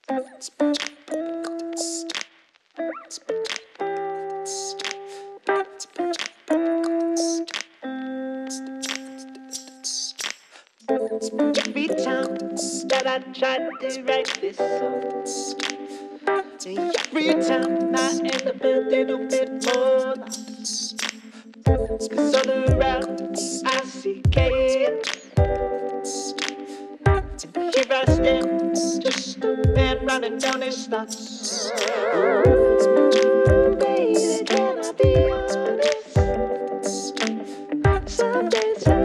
Every time that I try to write this song, every time I end up a little bit more lost. 'Cause all around me I see chaos, and here I stand, just a man running down his thoughts. Baby, can I be honest? Some days